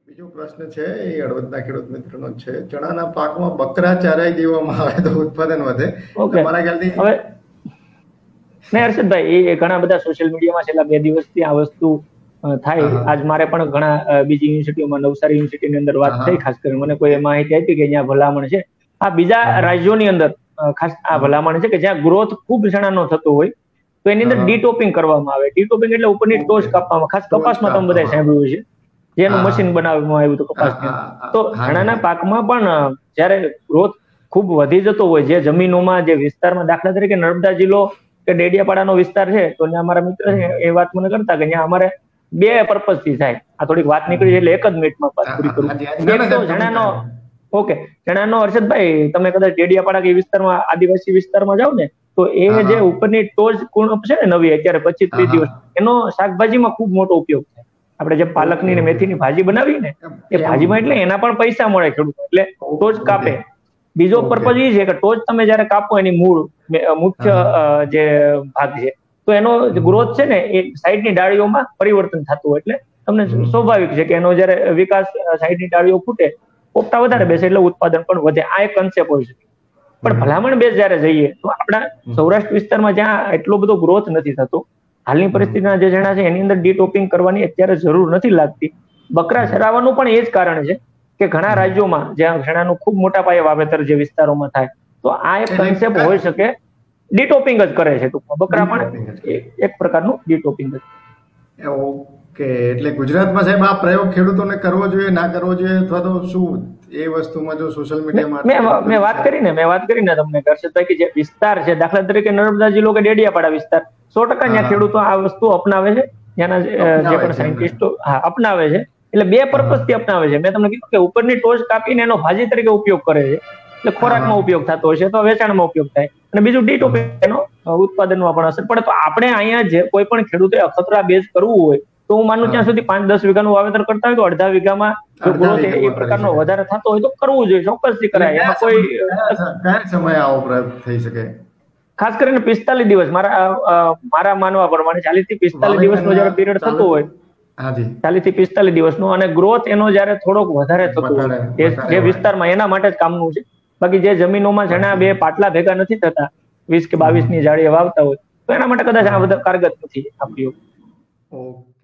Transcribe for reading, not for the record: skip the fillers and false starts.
બીજો પ્રશ્ન છે એ હળવદના ખેડૂત મિત્રનો છે. ચણાના પાકમાં બકરા ચારાઈ દેવામાં આવે તો ઉત્પાદન વધે? ઓકે, મારા ખ્યાલથી હવે ને હર્ષદભાઈ, એ ઘણા બધા સોશિયલ મીડિયામાં છેલ્લા 2 દિવસથી આ વસ્તુ થાય. આજ મારે પણ ઘણા બીજી યુનિવર્સિટીઓમાં, નવસારી યુનિવર્સિટીની અંદર વાત થઈ, ખાસ કરીને મને કોઈ માહિતી આપી કે અહીંયા ભલામણ છે. આ બીજા રાજ્યોની અંદર ખાસ આ ભલામણ છે કે જ્યાં ગ્રોથ ખૂબ ચણાનો થતો હોય તો એની અંદર ડીટોપિંગ કરવામાં આવે. ડીટોપિંગ એટલે ઉપરની ટોચ કાપવામાં. ખાસ કપાસમાં તમે બધા સાંભળ્યું છે, જેનું મશીન બનાવવામાં આવ્યું હતું કપાસનું. તો ચણાના પાકમાં પણ જ્યારે ગ્રોથ ખૂબ વધી જતો હોય, જે જમીનોમાં, જે વિસ્તારમાં, દાખલા તરીકે નર્મદા જિલ્લો કે ડેડિયાપાડાનો વિસ્તાર છે, તો ત્યાં અમારા મિત્ર છે એ વાત મને કરતા કે ત્યાં અમારે 2 પર્પઝ થી થાય. આ થોડીક વાત નીકળી એટલે 1 જ મિનિટમાં વાત પૂરી કરું. એક તો ચણાનો, ઓકે, ચણાનો હર્ષદભાઈ, તમે કદાચ ડેડિયાપાડા કે વિસ્તારમાં, આદિવાસી વિસ્તારમાં જાવ ને, તો એ જે ઉપરની ટોચ કુણપ છે ને નવી, અત્યારે 25-30 દિવસ, એનો શાકભાજીમાં ખૂબ મોટો ઉપયોગ થાય. આપણે જે પાલકની ને મેથીની ભાજી બનાવી ને, એ ભાજીમાં એટલે એના પણ પૈસા મળે ખેડૂતો, એટલે ટોચ કાપે. બીજો પર્પઝ એ છે કે ટોચ તમે જયારે કાપો, એની મૂળ મુખ્ય જે ભાગ છે, તો એનો ગ્રોથ છે ને એ સાઈડની ડાળીઓમાં પરિવર્તન થતું હોય, એટલે તમને સ્વાભાવિક છે કે એનો જયારે વિકાસ, સાઈડની ડાળીઓ ફૂટે, પોપટા વધારે બેસે એટલે ઉત્પાદન પણ વધે. આ એક કન્સેપ્ટ હોય છે. પણ ભલામણ બેઝ જયારે જઈએ તો આપણા સૌરાષ્ટ્ર વિસ્તારમાં જ્યાં એટલો બધો ગ્રોથ નથી થતો, હાલની પરિસ્થિતિના જે ચણા છે એની અંદર ડીટોપિંગ કરવાની અત્યારે જરૂર નથી લાગતી. બકરા ચરાવવાનું પણ એ જ કારણ છે કે ઘણા રાજ્યોમાં જ્યાં ચણાનું ખૂબ મોટા પાયે વાવેતર જે વિસ્તારોમાં થાય, તો આ એક કન્સેપ્ટ હોઈ શકે, ડીટોપિંગ જ કરે છે ટૂંકમાં. બકરા પણ એક પ્રકારનું ડીટોપિંગ જ. ઓકે, એટલે ગુજરાતમાં સાહેબ આ પ્રયોગ ખેડૂતોને કરવો જોઈએ, ના કરવો જોઈએ, અથવા તો શું એ વસ્તુમાં જો સોશિયલ મીડિયામાં મેં વાત કરીને તમને હર્ષદભાઈ કે જે વિસ્તાર છે, દાખલા તરીકે નર્મદા જિલ્લો કે ડેડિયાપાડા વિસ્તાર, 100% ત્યાં ખેડૂતો આ વસ્તુ અપનાવે છે. ત્યાંના જે પણ સાયન્ટિસ્ટો અપનાવે છે, એટલે 2 પર્પઝ થી અપનાવે છે. મેં તમને કીધું કે ઉપરની ટોચ કાપીને એનો ભાજી તરીકે ઉપયોગ કરે છે, એટલે ખોરાકમાં ઉપયોગ થતો હોય છે, તો વેચાણમાં ઉપયોગ થાય. અને બીજું ડીટોપિંગ, એનો ઉત્પાદનમાં પણ અસર પડે. તો આપણે અહીંયા જે કોઈ પણ ખેડૂતે અખતરા બેઝ કરવું હોય, તો હું માનું ત્યાં સુધી 5-10 વીઘાનું વાવેતર કરતા હોય તો અડધા વીઘામાં જો ગ્રોથ એ પ્રકારનો વધારે થતો હોય તો કરવું જોઈએ, ચોક્કસથી કરાય. એમાં કોઈ કયા સમય આવો પ્રયોગ થઈ શકે? ખાસ કરીને 45 દિવસ, મારા માનવા પ્રમાણે 40 થી 45 દિવસનો જયારે પીરિયડ થતો હોય, 40 થી 45 દિવસનો, અને ગ્રોથ એનો જયારે થોડોક વધારે થતો હોય જે વિસ્તારમાં, એના માટે જ કામનું છે. બાકી જે જમીનોમાં ચણા 2 પાટલા ભેગા નથી થતા, 20 કે 22 ની જાળીએ વાવતા હોય, તો એના માટે કદાચ આ બધા કારગત નથી આ પ્રયોગ.